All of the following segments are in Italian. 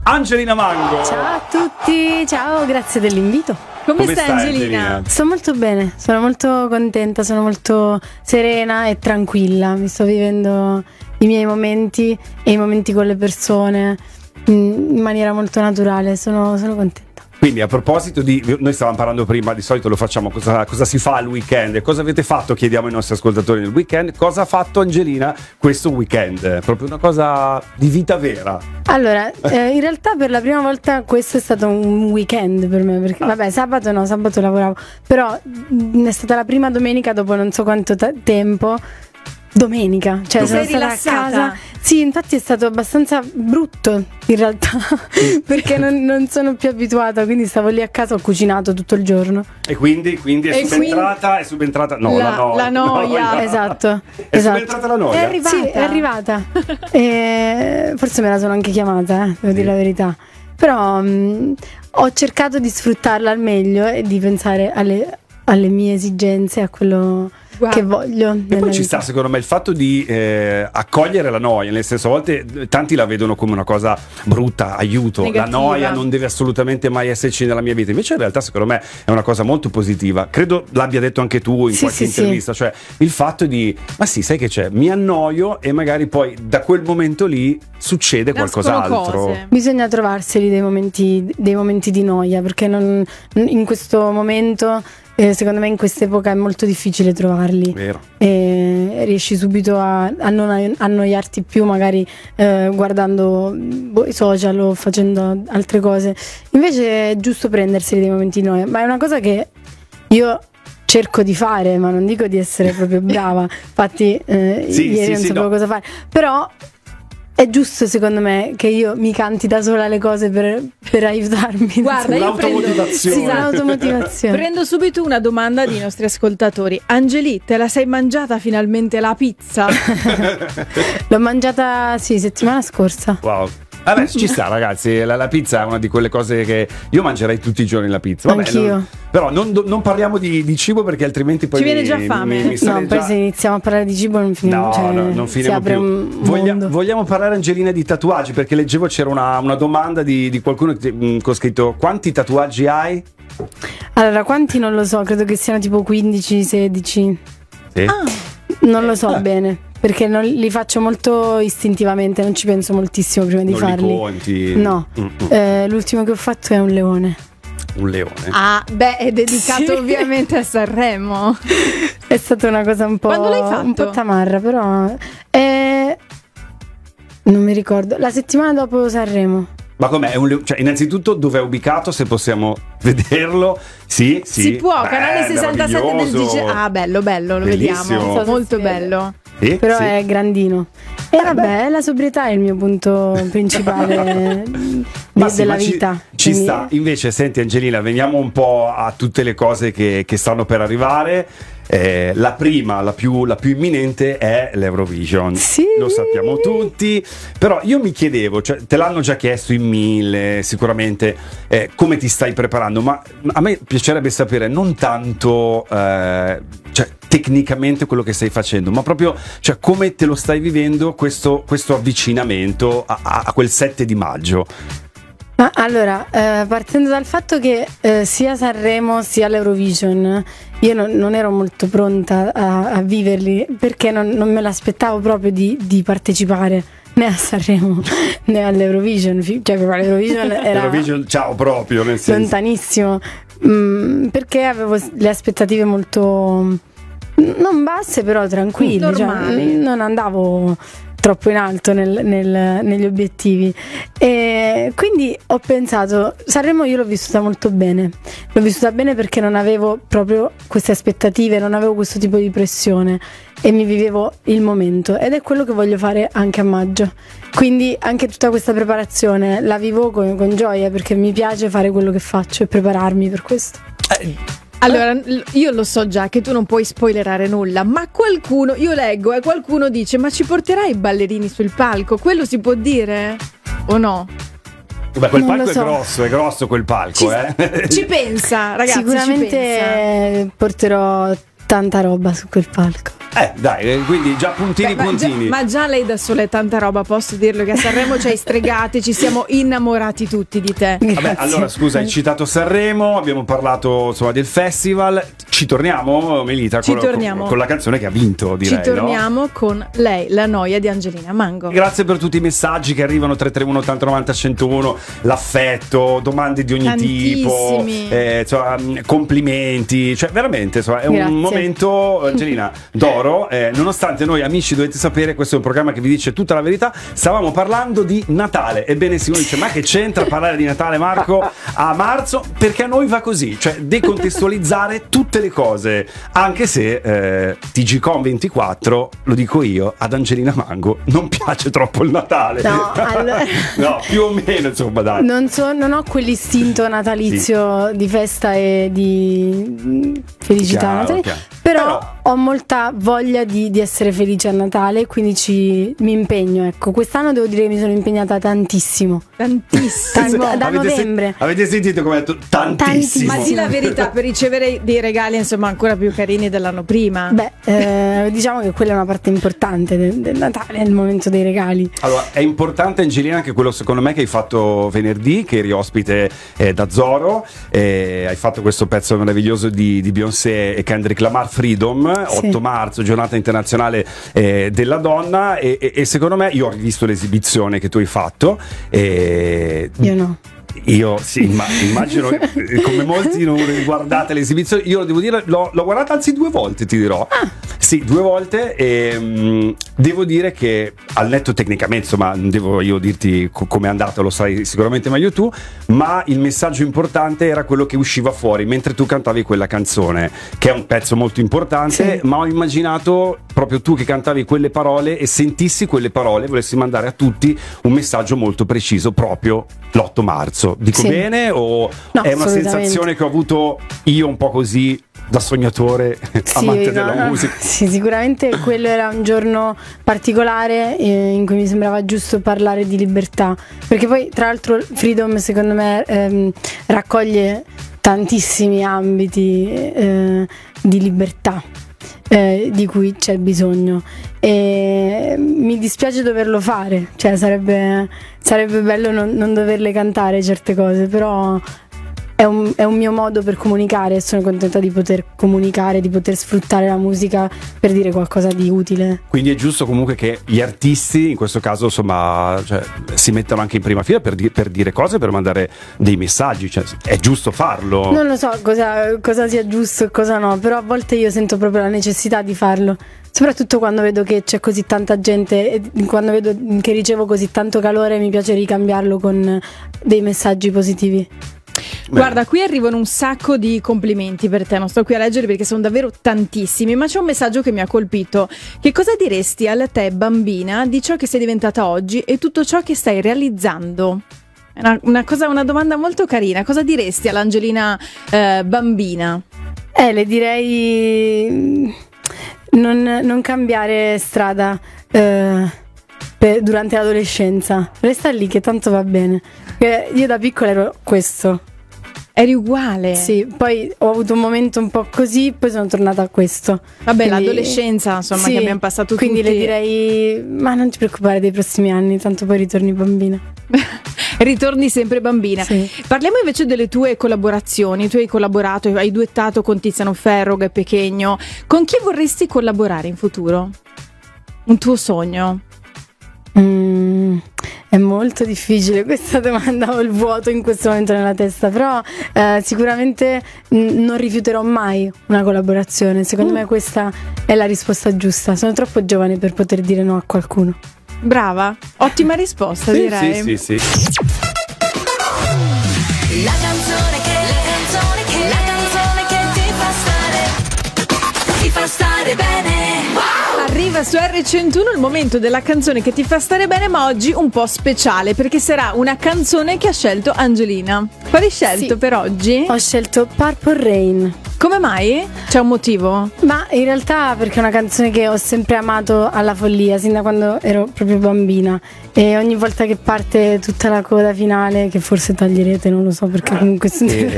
Angelina Mango. Ciao a tutti, ciao, grazie dell'invito. Come stai Angelina? Sto molto bene, sono molto contenta, sono molto serena e tranquilla. Mi sto vivendo i miei momenti e i momenti con le persone in maniera molto naturale, sono contenta. Quindi a proposito di, noi stavamo parlando prima, di solito lo facciamo, cosa si fa al weekend, cosa avete fatto, chiediamo ai nostri ascoltatori nel weekend, cosa ha fatto Angelina questo weekend, proprio una cosa di vita vera. Allora, in realtà per la prima volta questo è stato un weekend per me, perché vabbè, sabato lavoravo, però è stata la prima domenica dopo non so quanto tempo. Domenica, cioè sono stata rilassata? a casa. Sì, infatti è stato abbastanza brutto in realtà perché non sono più abituata, quindi stavo lì a casa, ho cucinato tutto il giorno. E quindi è subentrata no, la noia. Esatto. È subentrata la noia? È arrivata. Sì, è arrivata. E forse me la sono anche chiamata, devo dire la verità. Però ho cercato di sfruttarla al meglio e di pensare alle mie esigenze, a quello che voglio. E poi ci sta secondo me il fatto di accogliere la noia, nel senso a volte tanti la vedono come una cosa brutta, aiuto, negativa. La noia non deve assolutamente mai esserci nella mia vita, invece in realtà secondo me è una cosa molto positiva, credo l'abbia detto anche tu in qualche intervista, cioè il fatto di, ma sì, sai che c'è, mi annoio e magari poi da quel momento lì succede qualcos'altro. Cose. Bisogna trovarseli dei momenti di noia, perché in questo momento secondo me in quest'epoca è molto difficile trovarli. Vero. E riesci subito a non annoiarti più, magari guardando i social o facendo altre cose. Invece è giusto prenderseli dei momenti di noia, ma è una cosa che io cerco di fare, ma non dico di essere proprio brava. Infatti ieri non sapevo cosa fare, però è giusto secondo me che io mi canti da sola le cose per aiutarmi. Guarda, io l'automotivazione. L'automotivazione. prendo subito una domanda dei nostri ascoltatori. Angeli, te la sei mangiata finalmente la pizza? L'ho mangiata settimana scorsa. Wow. Vabbè, ci sta ragazzi, la pizza è una di quelle cose che io mangerei tutti i giorni la pizza. Vabbè, anch'io. Però non parliamo di cibo perché altrimenti poi Ci viene già fame. No, poi se iniziamo a parlare di cibo non finiamo. Non si finiremo apre più. un mondo. Vogliamo parlare, Angelina, di tatuaggi, perché leggevo c'era una domanda di qualcuno che ha scritto: quanti tatuaggi hai? Allora, quanti non lo so, credo che siano tipo 15, 16. Sì. Non lo so bene, perché li faccio molto istintivamente, non ci penso moltissimo prima di Non farli. li conti? No. L'ultimo che ho fatto è un leone. Un leone. Ah, beh, è dedicato ovviamente a Sanremo. È stata una cosa un po'. Quando l'hai fatto? Un po' tamarra, però. Non mi ricordo. La settimana dopo Sanremo. Ma com'è? Cioè, innanzitutto dove è ubicato, se possiamo vederlo? Sì. Si può, canale 67 del DJ. Ah, bello, lo Bellissimo. vediamo. Molto bello. Sì, Però sì. è grandino. E vabbè, la sobrietà è il mio punto principale della vita. Ci sta. Invece, senti Angelina, veniamo un po' a tutte le cose che stanno per arrivare. La prima, la più imminente è l'Eurovision. Sì. Lo sappiamo tutti. Però io mi chiedevo, cioè, te l'hanno già chiesto in 1000 sicuramente, come ti stai preparando, ma a me piacerebbe sapere non tanto cioè, tecnicamente quello che stai facendo, ma proprio cioè, come te lo stai vivendo questo avvicinamento a quel 7 di maggio. Ma allora, partendo dal fatto che sia Sanremo sia l'Eurovision io non ero molto pronta a viverli, perché non me l'aspettavo proprio di partecipare né a Sanremo né all'Eurovision, cioè proprio all'Eurovision era Eurovision, ciao, proprio nel senso lontanissimo, perché avevo le aspettative molto non basse, però tranquille, cioè, non andavo troppo in alto negli obiettivi, e quindi ho pensato Sanremo io l'ho vissuta molto bene, perché non avevo proprio queste aspettative, non avevo questo tipo di pressione e mi vivevo il momento, ed è quello che voglio fare anche a maggio, quindi anche tutta questa preparazione la vivo con gioia, perché mi piace fare quello che faccio e prepararmi per questo. Allora, io lo so già che tu non puoi spoilerare nulla, ma qualcuno, io leggo e qualcuno dice: ma ci porterai i ballerini sul palco? Quello si può dire? O no? Beh, quel Non palco lo so. è grosso quel palco, Ci pensa, ragazzi. Sicuramente ci pensa. porterò tanta roba su quel palco. Dai, quindi già puntini. Ma già lei da sola è tanta roba, posso dirlo che a Sanremo ci hai stregati, ci siamo innamorati tutti di te. Vabbè, allora scusa, hai citato Sanremo, abbiamo parlato insomma del festival. Ci torniamo, Melita, con la canzone che ha vinto, direi. Ci torniamo con Lei, la noia di Angelina Mango. Grazie per tutti i messaggi che arrivano 331 80 90 101, l'affetto, domande di ogni tipo, complimenti, cioè veramente insomma, è un momento, Angelina, d'oro. Nonostante noi amici dovete sapere, questo è un programma che vi dice tutta la verità. Stavamo parlando di Natale, ebbene sì, uno dice ma che c'entra parlare di Natale, Marco, a marzo? Perché a noi va così, cioè decontestualizzare tutte le cose, anche se TGCOM 24, lo dico io, ad Angelina Mango non piace troppo il Natale. No, no, più o meno insomma, dai. Non ho quell'istinto natalizio di festa e di felicità natalizia, però ho molta voglia di essere felice a Natale, quindi mi impegno, ecco. Quest'anno devo dire che mi sono impegnata tantissimo da novembre. Avete sentito come ho detto? Tantissimo. Ma di la verità, per ricevere dei regali insomma ancora più carini dell'anno prima. Diciamo che quella è una parte importante del Natale, è il momento dei regali. Allora, è importante, Angelina, anche quello secondo me che hai fatto venerdì, che eri ospite da Zoro, hai fatto questo pezzo meraviglioso di Beyoncé e Kendrick Lamar, Freedom, 8 marzo, giornata internazionale della donna, e secondo me, io ho visto l'esibizione che tu hai fatto, io no. Io sì, immagino come molti non guardate l'esibizione. Io devo dire, l'ho guardata anzi 2 volte, ti dirò. Sì, 2 volte, e devo dire che al netto tecnicamente, insomma, non devo io dirti com'è andata, lo sai sicuramente meglio tu, ma il messaggio importante era quello che usciva fuori mentre tu cantavi quella canzone, che è un pezzo molto importante, ma ho immaginato proprio tu che cantavi quelle parole e sentissi quelle parole, volessi mandare a tutti un messaggio molto preciso proprio l'8 marzo. Dico bene o no, è una sensazione che ho avuto io un po' così da sognatore, amante della musica? Sì, sicuramente quello era un giorno particolare in cui mi sembrava giusto parlare di libertà, perché poi tra l'altro Freedom secondo me raccoglie tantissimi ambiti di libertà di cui c'è bisogno, e mi dispiace doverlo fare, cioè sarebbe bello non doverle cantare certe cose, però è un mio modo per comunicare e sono contenta di poter comunicare, di poter sfruttare la musica per dire qualcosa di utile. Quindi è giusto comunque che gli artisti, in questo caso insomma, cioè, si mettano anche in prima fila per dire cose, per mandare dei messaggi, cioè, è giusto farlo. Non lo so cosa sia giusto e cosa no, però a volte io sento proprio la necessità di farlo, soprattutto quando vedo che c'è così tanta gente e quando vedo che ricevo così tanto calore, mi piace ricambiarlo con dei messaggi positivi. Guarda, qui arrivano un sacco di complimenti per te, non sto qui a leggere perché sono davvero tantissimi, ma c'è un messaggio che mi ha colpito. Che cosa diresti alla te bambina di ciò che sei diventata oggi e tutto ciò che stai realizzando? È una domanda molto carina. Cosa diresti all'Angelina bambina? Le direi non cambiare strada durante l'adolescenza, resta lì che tanto va bene. Io da piccola ero questo. Eri uguale? Sì, poi ho avuto un momento un po' così, poi sono tornata a questo. Vabbè, quindi, l'adolescenza, insomma, che abbiamo passato tutti. Quindi le direi, ma non ti preoccupare dei prossimi anni, tanto poi ritorni bambina. Ritorni sempre bambina. Sì. Parliamo invece delle tue collaborazioni. Tu hai collaborato, hai duettato con Tiziano Ferro, Ghe Pechegno. Con chi vorresti collaborare in futuro? Un tuo sogno? È molto difficile questa domanda, ho il vuoto in questo momento nella testa, però sicuramente non rifiuterò mai una collaborazione. Secondo me questa è la risposta giusta. Sono troppo giovane per poter dire no a qualcuno. Brava, ottima risposta, sì, direi. Sì. La canzone che ti fa stare bene. Arriva su R101 il momento della canzone che ti fa stare bene, ma oggi un po' speciale perché sarà una canzone che ha scelto Angelina. Quale hai scelto per oggi? Ho scelto Purple Rain. Come mai? C'è un motivo? Ma in realtà perché è una canzone che ho sempre amato alla follia, sin da quando ero proprio bambina. E ogni volta che parte tutta la coda finale, che forse taglierete, non lo so perché comunque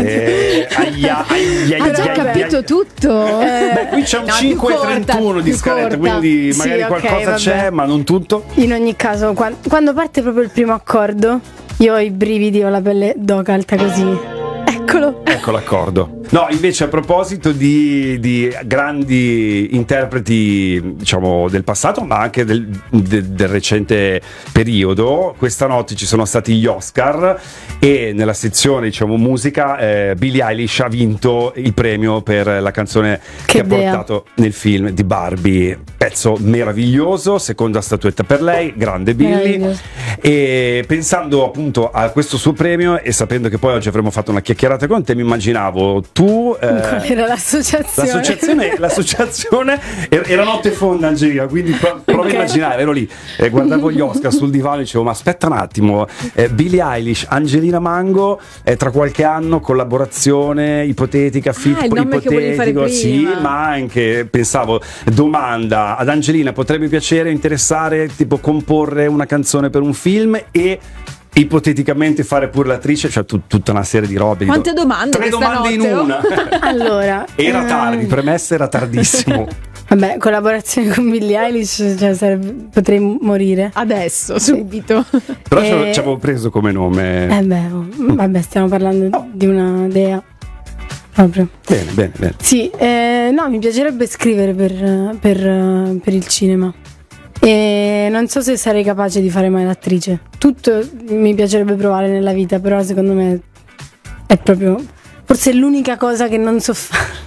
Ha già capito tutto. Beh, qui c'è un 5:31 di scaletta, quindi magari qualcosa c'è, ma non tutto. In ogni caso, quando parte proprio il primo accordo, io ho i brividi, ho la pelle d'oca alta così. Eccolo. Ecco l'accordo. No, invece a proposito di grandi interpreti, diciamo, del passato, ma anche del recente periodo, questa notte ci sono stati gli Oscar e nella sezione, diciamo, musica, Billie Eilish ha vinto il premio per la canzone che ha portato nel film di Barbie. Pezzo meraviglioso, seconda statuetta per lei, grande Billie. E pensando appunto a questo suo premio e sapendo che poi oggi avremmo fatto una chiacchierata con te, mi immaginavo tu. Qual era l'associazione? L'associazione era notte fonda, Angelina, quindi prova a immaginare, ero lì, guardavo gli Oscar sul divano e dicevo ma aspetta un attimo, Billie Eilish, Angelina Mango, tra qualche anno collaborazione ipotetica, fit il nome che volevi fare prima. Sì, ma anche pensavo, domanda, ad Angelina potrebbe piacere, interessare, tipo comporre una canzone per un film e ipoteticamente fare pure l'attrice, cioè tutta una serie di robe. Quante domande? 3 domande in una. Allora, era tardi, premessa era tardissimo. Vabbè, collaborazione con Billie Eilish, cioè potrei morire adesso, subito. Però ci avevo preso come nome. Vabbè, stiamo parlando di una dea. Proprio. Bene. Sì, no, mi piacerebbe scrivere per il cinema. E non so se sarei capace di fare mai l'attrice. Tutto mi piacerebbe provare nella vita, però secondo me è proprio forse l'unica cosa che non so fare.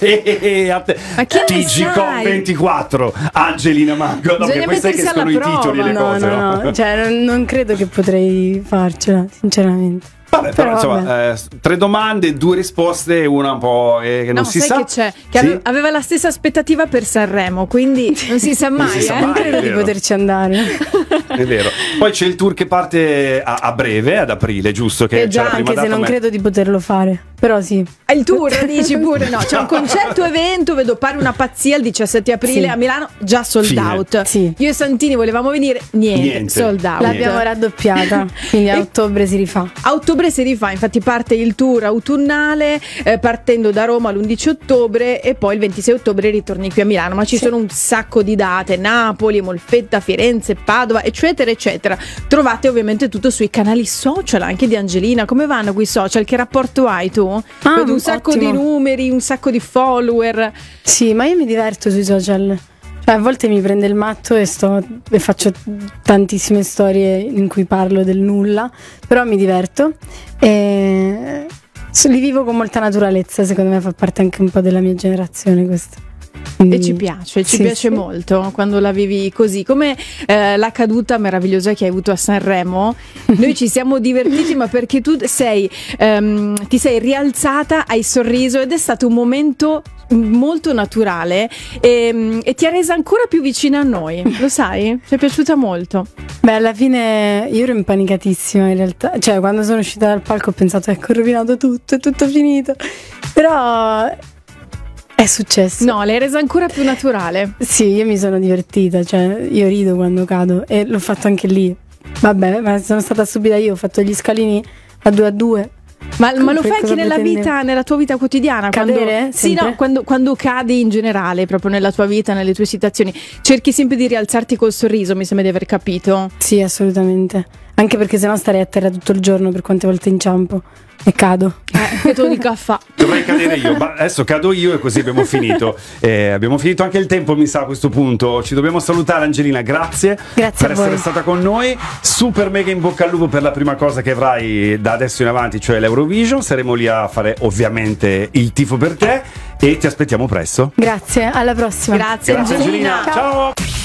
Ma che TG 24 Angelina Mango. No, bisogna poi sai che escono i titoli e le cose. No. Cioè non credo che potrei farcela, sinceramente. Vabbè, però insomma, 3 domande, 2 risposte, una un po' che non si sa. Che c'è? Che sì? aveva la stessa aspettativa per Sanremo, quindi non si sa mai. Non credo di poterci andare. È vero. Poi c'è il tour che parte a breve, ad aprile, giusto? Che già, anche se non credo di poterlo fare. Però sì. Il tour, dici pure? No, c'è un concerto evento, vedo pare una pazzia il 17 aprile a Milano, già sold out. Sì. Io e Santini volevamo venire, niente. Sold out. L'abbiamo raddoppiata, quindi a ottobre si rifà. A ottobre si rifà, infatti parte il tour autunnale, partendo da Roma l'11 ottobre e poi il 26 ottobre ritorni qui a Milano, ma ci sono un sacco di date, Napoli, Molfetta, Firenze, Padova, eccetera eccetera. Trovate ovviamente tutto sui canali social anche di Angelina. Come vanno quei social? Che rapporto hai tu? Vedo un sacco di numeri, un sacco di follower. Sì, ma io mi diverto sui social. Cioè, a volte mi prende il matto e faccio tantissime storie in cui parlo del nulla, però mi diverto e li vivo con molta naturalezza. Secondo me fa parte anche un po' della mia generazione questo. E ci piace molto quando la vivi così, come la caduta meravigliosa che hai avuto a Sanremo. Noi ci siamo divertiti, ma perché tu ti sei rialzata, hai sorriso ed è stato un momento molto naturale e ti ha resa ancora più vicina a noi, lo sai? Ti è piaciuta molto? Beh, alla fine io ero impanicatissima in realtà, cioè quando sono uscita dal palco ho pensato ecco, ho rovinato tutto, è tutto finito, però è successo. No, l'hai resa ancora più naturale. Sì, io mi sono divertita, cioè io rido quando cado e l'ho fatto anche lì. Vabbè, ma sono stata stupida io, ho fatto gli scalini a 2 Ma lo fai anche nella vita, nella tua vita quotidiana? Cadere? Sì, no, quando cadi in generale, proprio nella tua vita, nelle tue situazioni, cerchi sempre di rialzarti col sorriso, mi sembra di aver capito. Sì, assolutamente. Anche perché sennò starei a terra tutto il giorno per quante volte inciampo e cado. Che te lo dico a fa. Dovrei cadere io, ma adesso cado io e così abbiamo finito. Abbiamo finito anche il tempo, mi sa, a questo punto. Ci dobbiamo salutare, Angelina, grazie per essere stata con noi. Super mega in bocca al lupo per la prima cosa che avrai da adesso in avanti, cioè l'Eurovision. Saremo lì a fare ovviamente il tifo per te e ti aspettiamo presto. Grazie, alla prossima. Grazie Angelina. Ciao.